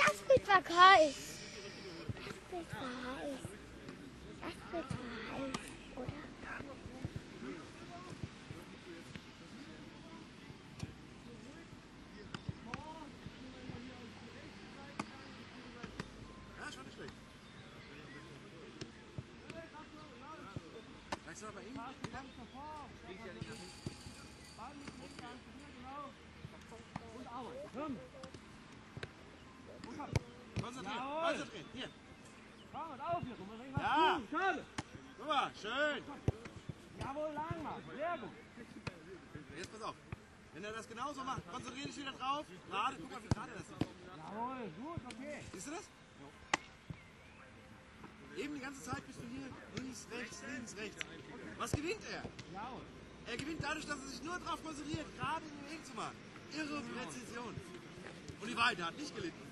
Das Bild war heiß. Das Bild war heiß. Das Bild war heiß, oder? Ja, schon nicht schlecht. Weißt du, bei ihm? Und auch. Komm. Konzentrieren, Jawohl. konzentrieren. Hier. Komm, und auf hier. Guck mal, was Ja. tun. Komm. Guck mal, schön. Jawohl, lang machen. Sehr gut. Jetzt pass auf. Wenn er das genauso macht, konzentriere dich wieder drauf. Gerade, guck mal, wie gerade das ist. Jawohl, gut, okay. Siehst du das? Eben die ganze Zeit bist du hier links, rechts. Was gewinnt er? Jawohl. Er gewinnt dadurch, dass er sich nur darauf konzentriert, gerade in den Weg zu machen. Irre Präzision. Und die Weite hat nicht gelitten.